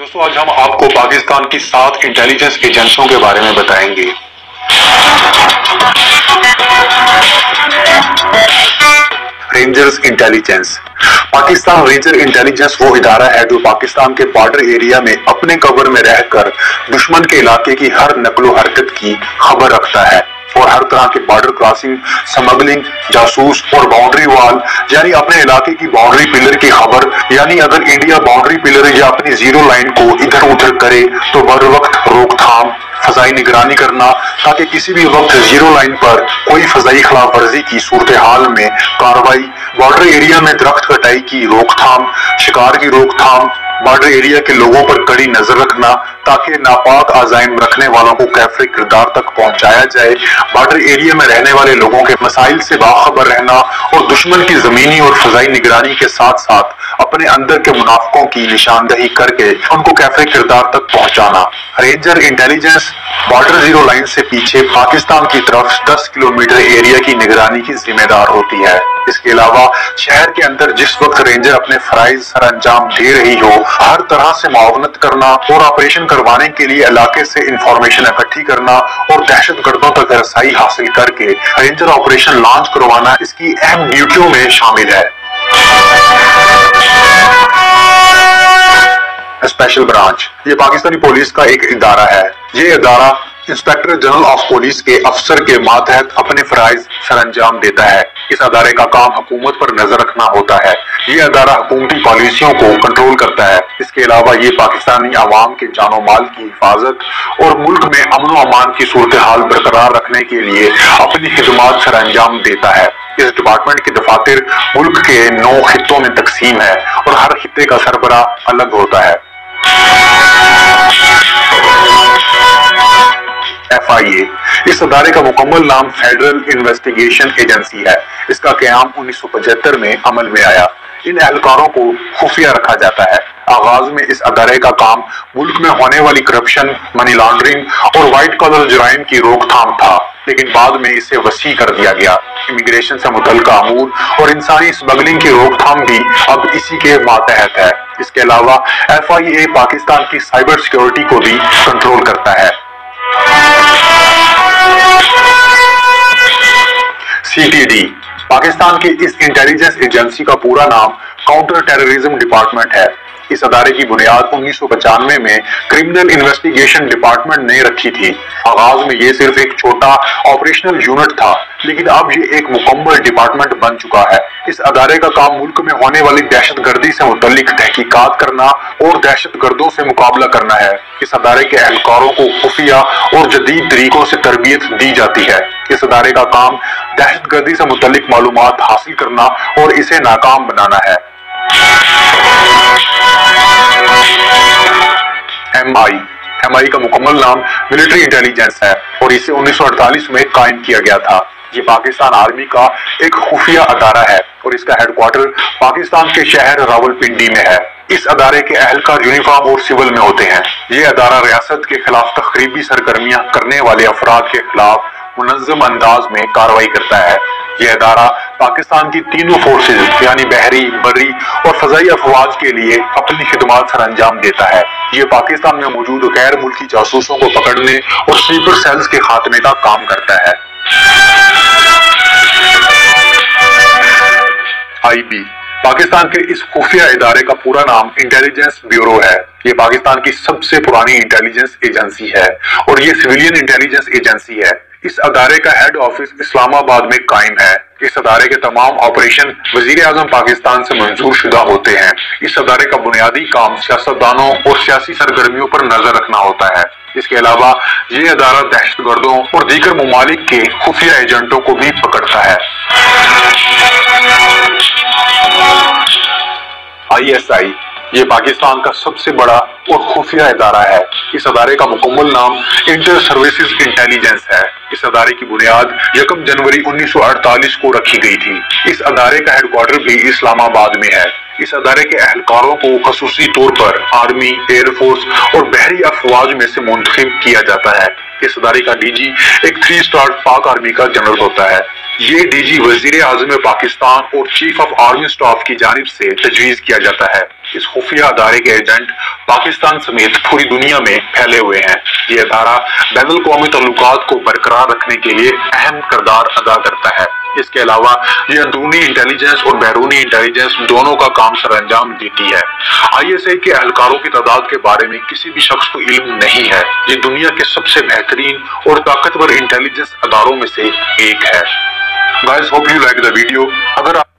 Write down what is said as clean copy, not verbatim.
दोस्तों आज हम आपको पाकिस्तान की 7 इंटेलिजेंस एजेंसियों के बारे में बताएंगे। Rangers intelligence. Pakistan ranger intelligence वो इदारा है जो पाकिस्तान के बॉर्डर एरिया में अपने कवर में रहकर दुश्मन के इलाके की हर नकलो हरकत की खबर रखता है और हर तरह के बॉर्डर क्रॉसिंग, स्मगलिंग, जासूस और बाउंड्री वॉल यानी अपने इलाके की बाउंड्री पिलर की खबर, यानी अगर इंडिया बाउंड्री पिलर या अपनी जीरो लाइन को इधर उधर करे तो बर वक्त रोकथाम, फजाई निगरानी करना ताकि किसी भी वक्त जीरो लाइन पर कोई फजाई खिलाफ वर्जी की सूरत हाल में कार्रवाई, बॉर्डर एरिया में दरख्त कटाई की रोकथाम, शिकार की रोकथाम, बॉर्डर एरिया के लोगों पर कड़ी नजर रखना ताकि नापाक अज़ाइम रखने वालों को कैफे किरदार तक पहुंचाया जाए, बॉर्डर एरिया में रहने वाले लोगों के मसाइल से बाखबर रहना और दुश्मन की जमीनी और फजाई निगरानी के साथ साथ अपने अंदर के मुनाफिकों की निशानदही करके उनको कैफे किरदार तक पहुंचाना। Ranger intelligence border zero line से पीछे पाकिस्तान की तरफ 10 किलोमीटर एरिया की निगरानी की जिम्मेदार होती है। इसके अलावा शहर के अंदर जिस वक्त रेंजर अपने फराइज सर अंजाम दे रही हो, हर तरह से मुआवनत करना और ऑपरेशन करवाने के लिए इलाके से इंफॉर्मेशन इकट्ठी करना और दहशत गर्दों तक रसाई हासिल करके रेंजर ऑपरेशन लॉन्च करवाना इसकी अहम ड्यूटियों में शामिल है। स्पेशल ब्रांच ये पाकिस्तानी पुलिस का एक इदारा है। ये इदारा इंस्पेक्टर जनरल ऑफ पुलिस के अफसर के मातहत अपने फराइज सर अंजाम देता है। इस अदारे का काम हुकूमत पर नजर रखना होता है। ये अदारा हुकूमती पॉलिसियों को कंट्रोल करता है। इसके अलावा ये पाकिस्तानी अवाम के जानो माल की हिफाजत और मुल्क में अमन व अमान की सूरत हाल बरकरार रखने के लिए अपनी खिदमात सर अंजाम देता है। इस डिपार्टमेंट के दफातर मुल्क के 9 खित्तों में तकसीम है और हर खित्ते का सरबरा अलग होता है। FIA इस अदारे का मुकम्मल नाम फेडरल इन्वेस्टिगेशन एजेंसी है। इसका क़याम 1975 में अमल में आया। इन एहलकारों को खुफिया रखा जाता है। आगाज में इस अदारे का काम मुल्क में होने वाली करप्शन, मनी लॉन्ड्रिंग और व्हाइट कॉलर जुराइम की रोकथाम था, लेकिन बाद में इसे वसी कर दिया गया। इमिग्रेशन से मुतल्लिका अमूर और इंसानी स्मगलिंग की रोकथाम भी अब इसी के मातहत है। इसके अलावा FIA पाकिस्तान की साइबर सिक्योरिटी को भी कंट्रोल करता है। CTD पाकिस्तान की इस इंटेलिजेंस एजेंसी का पूरा नाम काउंटर टेररिज्म डिपार्टमेंट है। इस अदारे की बुनियाद 1995 में क्रिमिनल इन्वेस्टिगेशन डिपार्टमेंट ने रखी थी। आगाज में ये सिर्फ एक छोटा ऑपरेशनल यूनिट था, लेकिन अब ये एक मुकम्मल डिपार्टमेंट बन चुका है। इस अदारे का काम मुल्क में होने वाली दहशतगर्दी से मुतल्लिक तहकीकात करना और दहशतगर्दों से मुकाबला करना है। इस अदारे के एहलकारों को खुफिया और जदीद तरीकों से तरबियत दी जाती है। इस अदारे का काम दहशतगर्दी से मुतल्लिक मालूमात हासिल करना और इसे नाकाम बनाना है। MI का मुकम्मल नाम मिलिट्री इंटेलिजेंस है और इसे 1948 में कायम किया गया था। ये पाकिस्तान आर्मी का एक खुफिया अदारा है और इसका हेडक्वार्टर पाकिस्तान के शहर रावलपिंडी में है। इस अदारे के अहलकार यूनिफॉर्म और सिविल में होते हैं। ये अदारा रियासत के खिलाफ तखरीबी सरगर्मियां करने वाले अफराद के खिलाफ मुनज़्ज़म अंदाज में कार्रवाई करता है। यह अदारा पाकिस्तान की तीनों फोर्सेज यानी बहरी, बर्री और फजाई अफवाज के लिए अपनी खिदमात सर अंजाम देता है। ये पाकिस्तान में मौजूद गैर मुल्की जासूसों को पकड़ने और स्लीपर सेल्स के खात्मे का काम करता है। IB पाकिस्तान के इस खुफिया इदारे का पूरा नाम इंटेलिजेंस ब्यूरो है। ये पाकिस्तान की सबसे पुरानी इंटेलिजेंस एजेंसी है और ये सिविलियन इंटेलिजेंस एजेंसी है। इस अदारे का हेड ऑफिस इस्लामाबाद में कायम है। इस अदारे के तमाम ऑपरेशन वजीर आजम पाकिस्तान से मंजूर शुदा होते हैं। इस अदारे का बुनियादी काम सियासतदानों और सियासी सरगर्मियों पर नजर रखना होता है। इसके अलावा ये अदारा दहशतगर्दों और दीगर ममालिक के खुफिया एजेंटों को भी पकड़ता है। ISI ये पाकिस्तान का सबसे बड़ा और खुफिया इदारा है। इस अदारे का मुकम्मल नाम इंटर सर्विसेज इंटेलिजेंस है। इस अदारे की बुनियाद 1 जनवरी 1948 को रखी गई थी। इस अदारे का हेडक्वार्टर भी इस्लामाबाद में है। इस अदारे के एहलकारों को खसूसी तौर पर आर्मी, एयरफोर्स और बहरी अफवाज में से मुंतखब किया जाता है। इस अदारे का DG एक 3 स्टार पाक आर्मी का जनरल होता है। ये DG वजीर आजम पाकिस्तान और चीफ ऑफ आर्मी स्टाफ की जानिब से तजवीज किया जाता है। इस खुफिया अदारे के एजेंट पाकिस्तान समेत पूरी दुनिया में फैले हुए हैं। ये अदारा बैनुल अक़वामी तल्लुकात को बरकरार रखने के लिए अहम किरदार अदा करता है। इसके अलावा ये अंदरूनी इंटेलिजेंस और बैरूनी इंटेलिजेंस दोनों का काम सरअंजाम देती है। ISI के एहलकारों की तादाद के बारे में किसी भी शख्स को इल्म नहीं है। ये दुनिया के सबसे बेहतरीन और ताकतवर इंटेलिजेंस अदारों में से एक है। Guys, hope you like the video. अगर आप